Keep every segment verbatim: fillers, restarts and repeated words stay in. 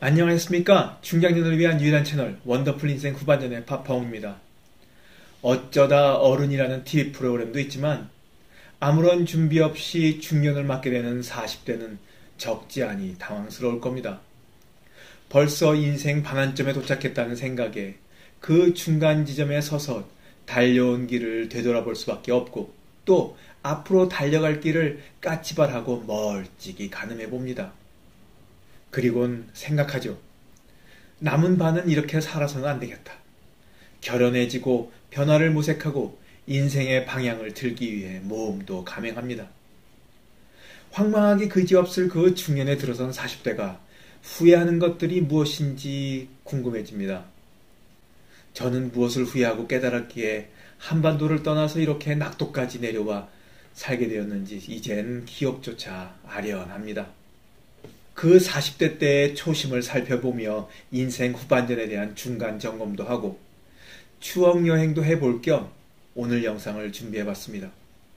안녕하십니까. 중장년을 위한 유일한 채널 원더풀 인생 후반전의 파파홍입니다. 어쩌다 어른이라는 티비 프로그램도 있지만 아무런 준비 없이 중년을 맞게 되는 사십 대는 적지 않이 당황스러울 겁니다. 벌써 인생 반환점에 도착했다는 생각에 그 중간 지점에 서서 달려온 길을 되돌아볼 수밖에 없고 또 앞으로 달려갈 길을 까치발하고 멀찍이 가늠해 봅니다. 그리곤 생각하죠. 남은 반은 이렇게 살아서는 안 되겠다. 결연해지고 변화를 모색하고 인생의 방향을 틀기 위해 모험도 감행합니다. 황망하기 그지없을 그 중년에 들어선 사십 대가 후회하는 것들이 무엇인지 궁금해집니다. 저는 무엇을 후회하고 깨달았기에 한반도를 떠나서 이렇게 낙도까지 내려와 살게 되었는지 이젠 기억조차 아련합니다. 그 사십 대 때의 초심을 살펴보며 인생 후반전에 대한 중간 점검도 하고 추억 여행도 해볼 겸 오늘 영상을 준비해봤습니다.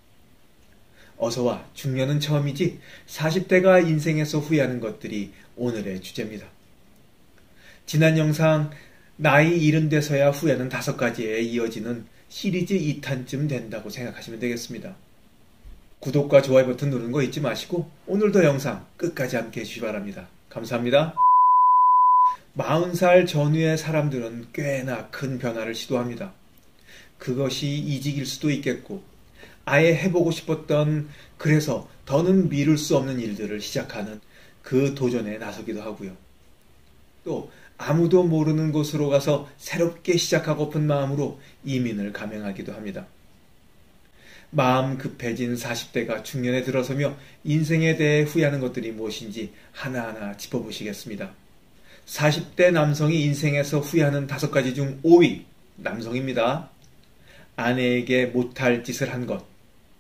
어서와 중년은 처음이지 사십 대가 인생에서 후회하는 것들이 오늘의 주제입니다. 지난 영상 나이 일흔 돼서야 후회하는 다섯 가지에 이어지는 시리즈 이 탄쯤 된다고 생각하시면 되겠습니다. 구독과 좋아요 버튼 누르는 거 잊지 마시고 오늘도 영상 끝까지 함께 해주시기 바랍니다. 감사합니다. 마흔 살 전후의 사람들은 꽤나 큰 변화를 시도합니다. 그것이 이직일 수도 있겠고 아예 해보고 싶었던 그래서 더는 미룰 수 없는 일들을 시작하는 그 도전에 나서기도 하고요. 또 아무도 모르는 곳으로 가서 새롭게 시작하고픈 마음으로 이민을 감행하기도 합니다. 마음 급해진 사십 대가 중년에 들어서며 인생에 대해 후회하는 것들이 무엇인지 하나하나 짚어보시겠습니다. 사십 대 남성이 인생에서 후회하는 다섯 가지 중 오 위 남성입니다. 아내에게 못할 짓을 한 것.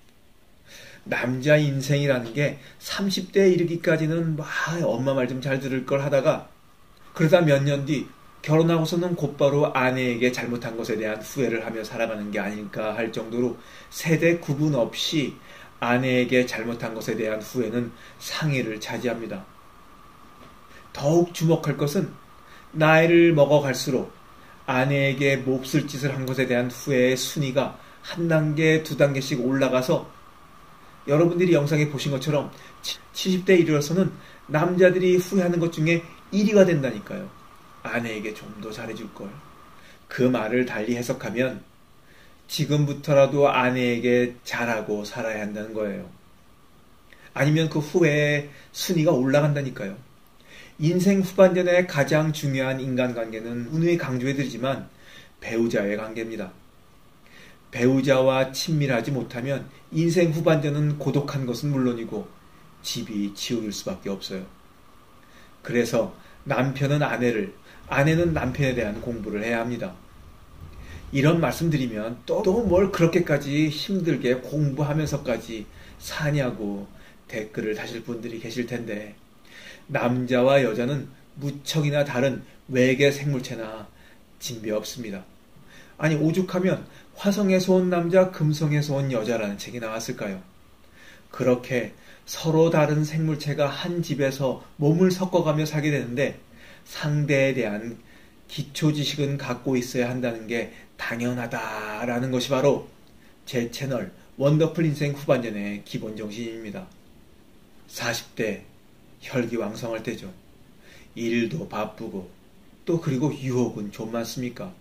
남자 인생이라는 게 삼십 대에 이르기까지는 막 엄마 말 좀 잘 들을 걸 하다가 그러다 몇 년 뒤 결혼하고서는 곧바로 아내에게 잘못한 것에 대한 후회를 하며 살아가는 게 아닐까 할 정도로 세대 구분 없이 아내에게 잘못한 것에 대한 후회는 상위를 차지합니다. 더욱 주목할 것은 나이를 먹어갈수록 아내에게 몹쓸 짓을 한 것에 대한 후회의 순위가 한 단계, 두 단계씩 올라가서 여러분들이 영상에 보신 것처럼 칠십 대에 이르러서는 남자들이 후회하는 것 중에 일 위가 된다니까요. 아내에게 좀 더 잘해줄걸. 그 말을 달리 해석하면 지금부터라도 아내에게 잘하고 살아야 한다는 거예요. 아니면 그 후회의 순위가 올라간다니까요. 인생 후반전의 가장 중요한 인간관계는 누누이 강조해드리지만 배우자의 관계입니다. 배우자와 친밀하지 못하면 인생 후반전은 고독한 것은 물론이고 집이 지옥일 수밖에 없어요. 그래서 남편은 아내를, 아내는 남편에 대한 공부를 해야 합니다. 이런 말씀드리면 또 뭘 그렇게까지 힘들게 공부하면서까지 사냐고 댓글을 다실 분들이 계실 텐데 남자와 여자는 무척이나 다른 외계 생물체나 진배 없습니다. 아니 오죽하면 화성에서 온 남자, 금성에서 온 여자라는 책이 나왔을까요? 그렇게 서로 다른 생물체가 한 집에서 몸을 섞어가며 살게 되는데 상대에 대한 기초 지식은 갖고 있어야 한다는 게 당연하다라는 것이 바로 제 채널 원더풀 인생 후반전의 기본 정신입니다. 사십 대 혈기왕성할 때죠. 일도 바쁘고 또 그리고 유혹은 좀 많습니까?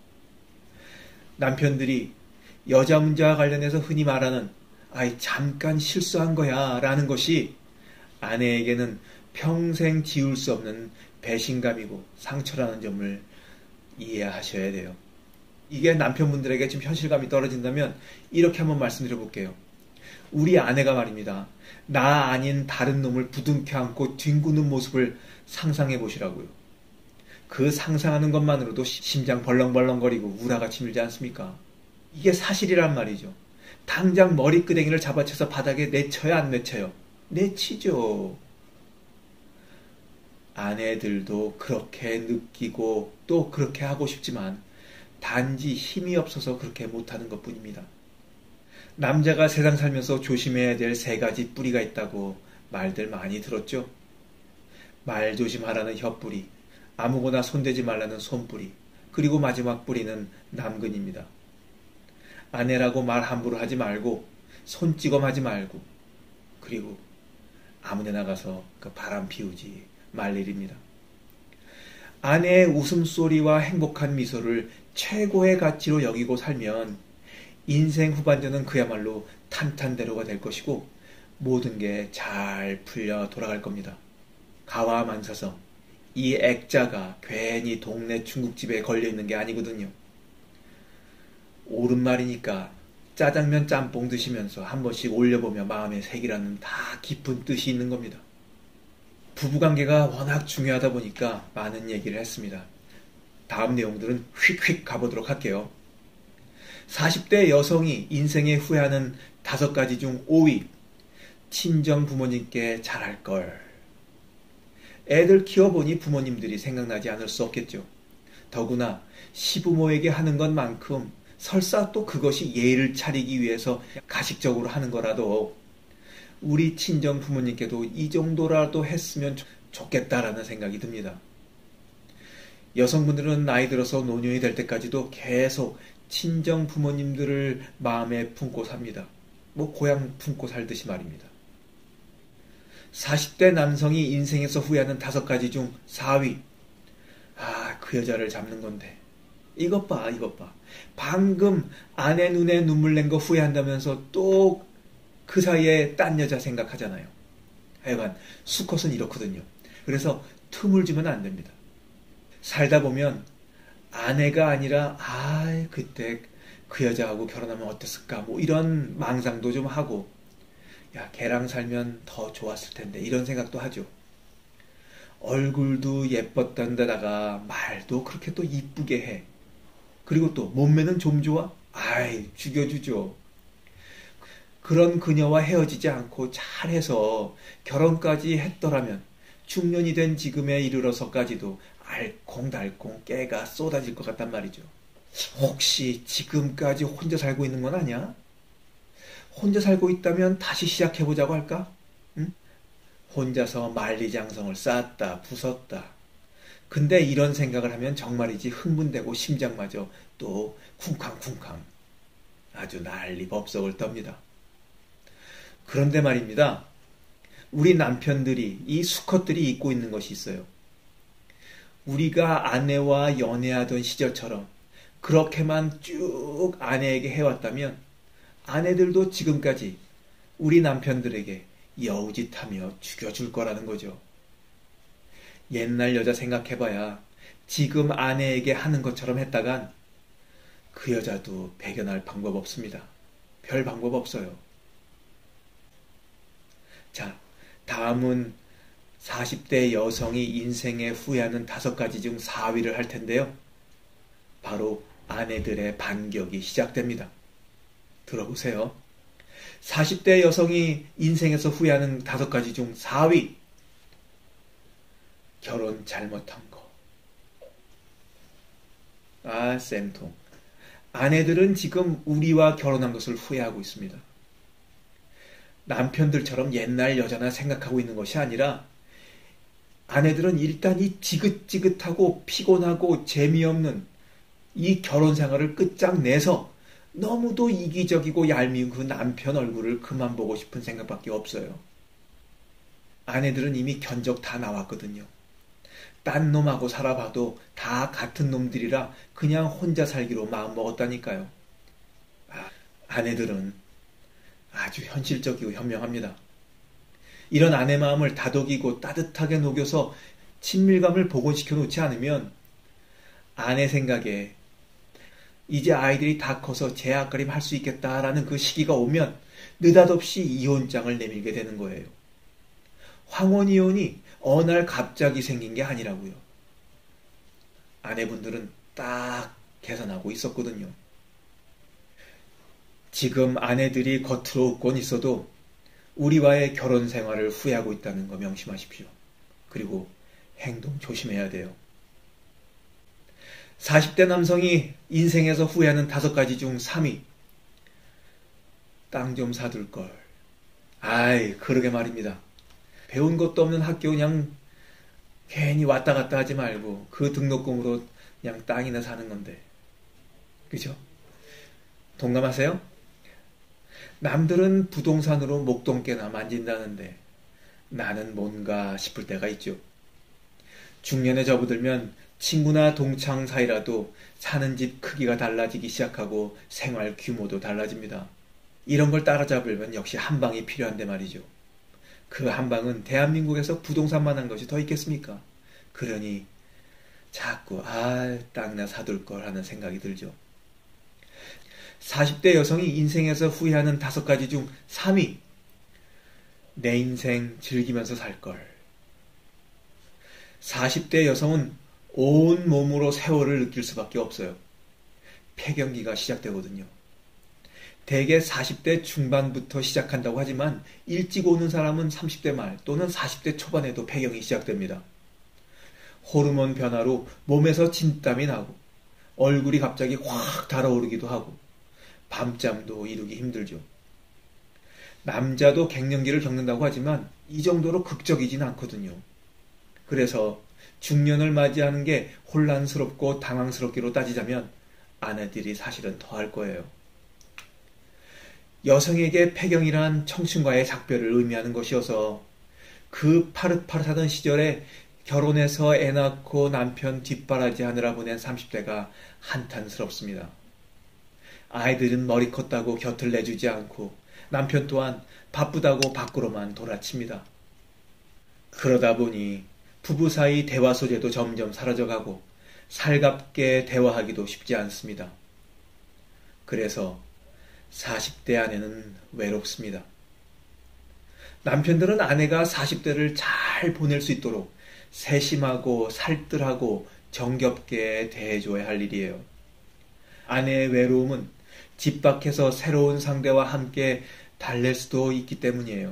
남편들이 여자 문제와 관련해서 흔히 말하는 아이 잠깐 실수한 거야 라는 것이 아내에게는 평생 지울 수 없는 배신감이고 상처라는 점을 이해하셔야 돼요. 이게 남편분들에게 좀 현실감이 떨어진다면 이렇게 한번 말씀드려 볼게요. 우리 아내가 말입니다. 나 아닌 다른 놈을 부둥켜 안고 뒹구는 모습을 상상해 보시라고요. 그 상상하는 것만으로도 심장 벌렁벌렁거리고 우라가 치밀지 않습니까? 이게 사실이란 말이죠. 당장 머리끄댕이를 잡아채서 바닥에 내쳐야 안 내쳐요? 내치죠. 아내들도 그렇게 느끼고 또 그렇게 하고 싶지만 단지 힘이 없어서 그렇게 못하는 것뿐입니다. 남자가 세상 살면서 조심해야 될 세 가지 뿌리가 있다고 말들 많이 들었죠? 말조심하라는 혀뿌리, 아무거나 손대지 말라는 손뿌리, 그리고 마지막 뿌리는 남근입니다. 아내라고 말 함부로 하지 말고, 손찌검하지 말고, 그리고 아무데 나가서 그 바람 피우지 말 일입니다. 아내의 웃음소리와 행복한 미소를 최고의 가치로 여기고 살면 인생 후반전은 그야말로 탄탄대로가 될 것이고 모든 게 잘 풀려 돌아갈 겁니다. 가와만사서 이 액자가 괜히 동네 중국집에 걸려있는 게 아니거든요. 옳은 말이니까 짜장면 짬뽕 드시면서 한 번씩 올려보며 마음의 색이라는 다 깊은 뜻이 있는 겁니다. 부부관계가 워낙 중요하다 보니까 많은 얘기를 했습니다. 다음 내용들은 휙휙 가보도록 할게요. 사십 대 여성이 인생에 후회하는 다섯 가지 중 오 위. 친정 부모님께 잘할 걸. 애들 키워보니 부모님들이 생각나지 않을 수 없겠죠. 더구나 시부모에게 하는 것만큼 설사 또 그것이 예의를 차리기 위해서 가식적으로 하는 거라도 우리 친정 부모님께도 이 정도라도 했으면 좋겠다라는 생각이 듭니다. 여성분들은 나이 들어서 노년이 될 때까지도 계속 친정 부모님들을 마음에 품고 삽니다. 뭐 고향 품고 살듯이 말입니다. 사십 대 남성이 인생에서 후회하는 다섯 가지 중 사 위. 아, 그 여자를 잡는 건데. 이것 봐, 이것 봐. 방금 아내 눈에 눈물 낸 거 후회한다면서 또 그 사이에 딴 여자 생각하잖아요. 하여간 수컷은 이렇거든요. 그래서 틈을 주면 안 됩니다. 살다 보면 아내가 아니라 아 그때 그 여자하고 결혼하면 어땠을까 뭐 이런 망상도 좀 하고 야 걔랑 살면 더 좋았을 텐데 이런 생각도 하죠. 얼굴도 예뻤던 데다가 말도 그렇게 또 이쁘게 해. 그리고 또 몸매는 좀 좋아? 아이 죽여주죠. 그런 그녀와 헤어지지 않고 잘해서 결혼까지 했더라면 중년이 된 지금에 이르러서까지도 알콩달콩 깨가 쏟아질 것 같단 말이죠. 혹시 지금까지 혼자 살고 있는 건 아니야? 혼자 살고 있다면 다시 시작해보자고 할까? 응? 혼자서 만리장성을 쌓았다 부쉈다. 근데 이런 생각을 하면 정말이지 흥분되고 심장마저 또 쿵쾅쿵쾅 아주 난리 법석을 떱니다. 그런데 말입니다. 우리 남편들이 이 수컷들이 잊고 있는 것이 있어요. 우리가 아내와 연애하던 시절처럼 그렇게만 쭉 아내에게 해왔다면 아내들도 지금까지 우리 남편들에게 여우짓하며 죽여줄 거라는 거죠. 옛날 여자 생각해봐야 지금 아내에게 하는 것처럼 했다간 그 여자도 배견할 방법 없습니다. 별 방법 없어요. 자, 다음은 사십 대 여성이 인생에 후회하는 다섯 가지 중 사 위를 할 텐데요. 바로 아내들의 반격이 시작됩니다. 들어보세요. 사십 대 여성이 인생에서 후회하는 다섯 가지 중 사 위. 결혼 잘못한 거. 아, 쌤통. 아내들은 지금 우리와 결혼한 것을 후회하고 있습니다. 남편들처럼 옛날 여자나 생각하고 있는 것이 아니라 아내들은 일단 이 지긋지긋하고 피곤하고 재미없는 이 결혼 생활을 끝장내서 너무도 이기적이고 얄미운 그 남편 얼굴을 그만 보고 싶은 생각밖에 없어요. 아내들은 이미 견적 다 나왔거든요. 딴 놈하고 살아봐도 다 같은 놈들이라 그냥 혼자 살기로 마음먹었다니까요. 아, 아내들은 아주 현실적이고 현명합니다. 이런 아내 마음을 다독이고 따뜻하게 녹여서 친밀감을 복원시켜 놓지 않으면 아내 생각에 이제 아이들이 다 커서 제 앞가림 할 수 있겠다라는 그 시기가 오면 느닷없이 이혼장을 내밀게 되는 거예요. 황혼이혼이 어느 날 갑자기 생긴 게 아니라고요. 아내분들은 딱 계산하고 있었거든요. 지금 아내들이 겉으로 웃곤 있어도 우리와의 결혼 생활을 후회하고 있다는 거 명심하십시오. 그리고 행동 조심해야 돼요. 사십 대 남성이 인생에서 후회하는 다섯 가지 중 삼 위. 땅 좀 사둘 걸. 아이, 그러게 말입니다. 배운 것도 없는 학교 그냥 괜히 왔다 갔다 하지 말고 그 등록금으로 그냥 땅이나 사는 건데. 그죠? 동감하세요? 남들은 부동산으로 목돈깨나 만진다는데 나는 뭔가 싶을 때가 있죠. 중년에 접어들면 친구나 동창 사이라도 사는 집 크기가 달라지기 시작하고 생활 규모도 달라집니다. 이런 걸 따라잡으려면 역시 한방이 필요한데 말이죠. 그 한방은 대한민국에서 부동산만 한 것이 더 있겠습니까? 그러니 자꾸 아 땅이나 사둘 걸 하는 생각이 들죠. 사십 대 여성이 인생에서 후회하는 다섯 가지 중 삼 위. 내 인생 즐기면서 살 걸. 사십 대 여성은 온 몸으로 세월을 느낄 수밖에 없어요. 폐경기가 시작되거든요. 대개 사십 대 중반부터 시작한다고 하지만 일찍 오는 사람은 삼십 대 말 또는 사십 대 초반에도 폐경이 시작됩니다. 호르몬 변화로 몸에서 진땀이 나고 얼굴이 갑자기 확 달아오르기도 하고 밤잠도 이루기 힘들죠. 남자도 갱년기를 겪는다고 하지만 이 정도로 극적이진 않거든요. 그래서 중년을 맞이하는 게 혼란스럽고 당황스럽기로 따지자면 아내들이 사실은 더할 거예요. 여성에게 폐경이란 청춘과의 작별을 의미하는 것이어서 그 파릇파릇하던 시절에 결혼해서 애 낳고 남편 뒷바라지 하느라 보낸 삼십 대가 한탄스럽습니다. 아이들은 머리 컸다고 곁을 내주지 않고 남편 또한 바쁘다고 밖으로만 돌아칩니다. 그러다 보니 부부 사이 대화 소재도 점점 사라져가고 살갑게 대화하기도 쉽지 않습니다. 그래서 사십 대 아내는 외롭습니다. 남편들은 아내가 사십 대를 잘 보낼 수 있도록 세심하고 살뜰하고 정겹게 대해줘야 할 일이에요. 아내의 외로움은 집 밖에서 새로운 상대와 함께 달랠 수도 있기 때문이에요.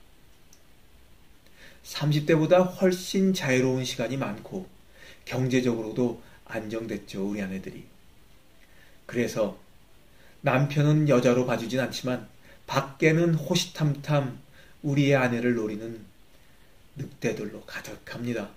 삼십 대보다 훨씬 자유로운 시간이 많고 경제적으로도 안정됐죠, 우리 아내들이. 그래서 남편은 여자로 봐주진 않지만 밖에는 호시탐탐 우리의 아내를 노리는 늑대들로 가득합니다.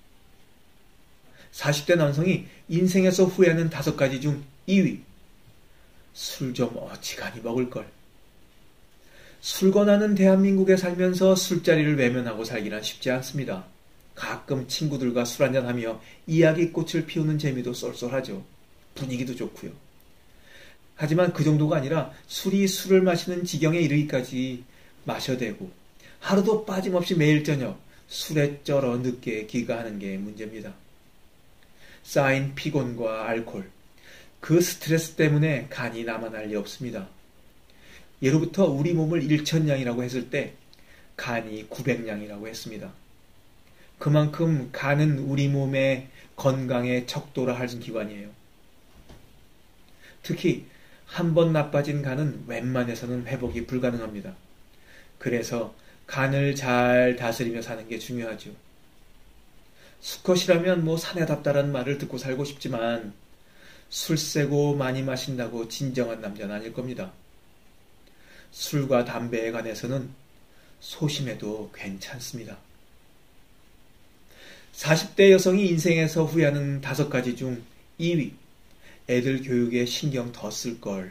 사십 대 남성이 인생에서 후회하는 다섯 가지 중 이 위. 술 좀 어지간히 먹을 걸. 술 권하는 대한민국에 살면서 술자리를 외면하고 살기란 쉽지 않습니다. 가끔 친구들과 술 한잔하며 이야기꽃을 피우는 재미도 쏠쏠하죠. 분위기도 좋고요. 하지만 그 정도가 아니라 술이 술을 마시는 지경에 이르기까지 마셔대고 하루도 빠짐없이 매일 저녁 술에 쩔어 늦게 귀가하는 게 문제입니다. 쌓인 피곤과 알코올, 그 스트레스 때문에 간이 남아날 리 없습니다. 예로부터 우리 몸을 일천량이라고 했을 때 간이 구백량이라고 했습니다. 그만큼 간은 우리 몸의 건강에 척도라 할 기관이에요. 특히 한 번 나빠진 간은 웬만해서는 회복이 불가능합니다. 그래서 간을 잘 다스리며 사는 게 중요하죠. 수컷이라면 뭐 사내답다라는 말을 듣고 살고 싶지만 술 세고 많이 마신다고 진정한 남자는 아닐 겁니다. 술과 담배에 관해서는 소심해도 괜찮습니다. 사십 대 여성이 인생에서 후회하는 다섯 가지 중 이 위. 애들 교육에 신경 더 쓸 걸.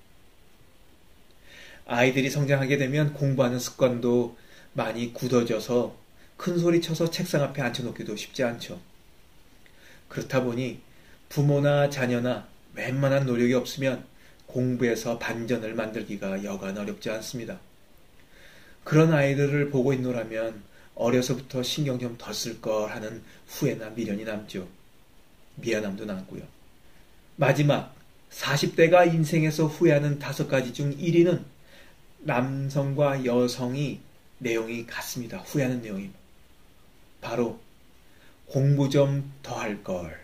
아이들이 성장하게 되면 공부하는 습관도 많이 굳어져서 큰 소리 쳐서 책상 앞에 앉혀놓기도 쉽지 않죠. 그렇다 보니 부모나 자녀나 웬만한 노력이 없으면 공부에서 반전을 만들기가 여간 어렵지 않습니다. 그런 아이들을 보고 있노라면 어려서부터 신경 좀 더 쓸 걸 하는 후회나 미련이 남죠. 미안함도 남고요. 마지막 사십 대가 인생에서 후회하는 다섯 가지 중 일 위는 남성과 여성이 내용이 같습니다. 후회하는 내용이 바로 공부 좀 더 할 걸.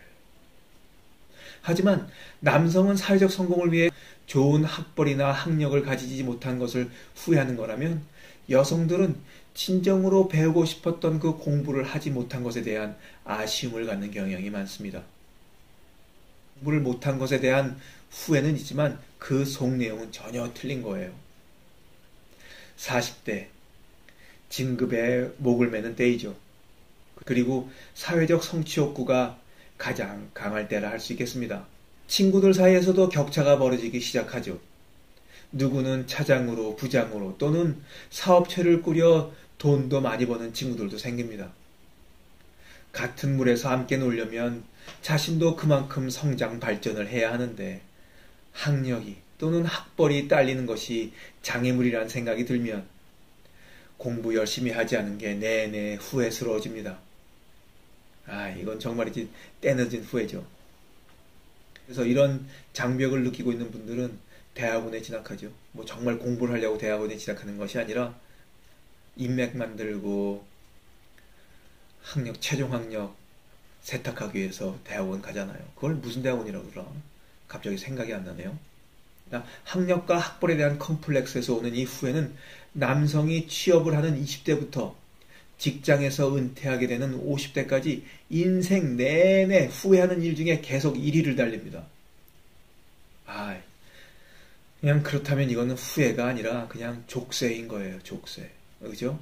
하지만 남성은 사회적 성공을 위해 좋은 학벌이나 학력을 가지지 못한 것을 후회하는 거라면 여성들은 진정으로 배우고 싶었던 그 공부를 하지 못한 것에 대한 아쉬움을 갖는 경향이 많습니다. 공부를 못한 것에 대한 후회는 있지만 그 속 내용은 전혀 틀린 거예요. 사십 대 진급에 목을 매는 때이죠. 그리고 사회적 성취 욕구가 가장 강할 때라 할 수 있겠습니다. 친구들 사이에서도 격차가 벌어지기 시작하죠. 누구는 차장으로, 부장으로 또는 사업체를 꾸려 돈도 많이 버는 친구들도 생깁니다. 같은 물에서 함께 놀려면 자신도 그만큼 성장 발전을 해야 하는데 학력이 또는 학벌이 딸리는 것이 장애물이라는 생각이 들면 공부 열심히 하지 않은 게 내내 후회스러워집니다. 아, 이건 정말이지 때늦은 후회죠. 그래서 이런 장벽을 느끼고 있는 분들은 대학원에 진학하죠. 뭐 정말 공부를 하려고 대학원에 진학하는 것이 아니라 인맥 만들고 학력, 최종 학력 세탁하기 위해서 대학원 가잖아요. 그걸 무슨 대학원이라고 그러나? 갑자기 생각이 안 나네요. 학력과 학벌에 대한 컴플렉스에서 오는 이 후회는 남성이 취업을 하는 이십 대부터 직장에서 은퇴하게 되는 오십 대까지 인생 내내 후회하는 일 중에 계속 일 위를 달립니다. 아, 그냥 그렇다면 이거는 후회가 아니라 그냥 족쇄인 거예요. 족쇄. 그죠?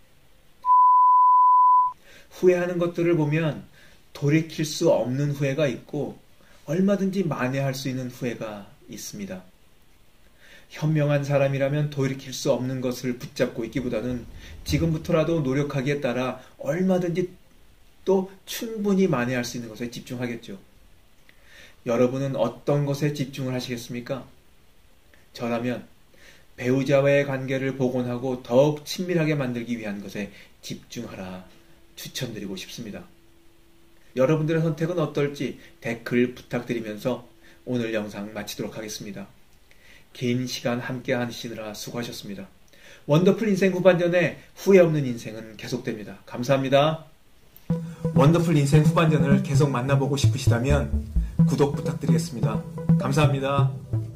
후회하는 것들을 보면 돌이킬 수 없는 후회가 있고 얼마든지 만회할 수 있는 후회가 있습니다. 현명한 사람이라면 돌이킬 수 없는 것을 붙잡고 있기보다는 지금부터라도 노력하기에 따라 얼마든지 또 충분히 만회할 수 있는 것에 집중하겠죠. 여러분은 어떤 것에 집중을 하시겠습니까? 저라면 배우자와의 관계를 복원하고 더욱 친밀하게 만들기 위한 것에 집중하라 추천드리고 싶습니다. 여러분들의 선택은 어떨지 댓글 부탁드리면서 오늘 영상 마치도록 하겠습니다. 긴 시간 함께 하시느라 수고하셨습니다. 원더풀 인생 후반전에 후회 없는 인생은 계속됩니다. 감사합니다. 원더풀 인생 후반전을 계속 만나보고 싶으시다면 구독 부탁드리겠습니다. 감사합니다.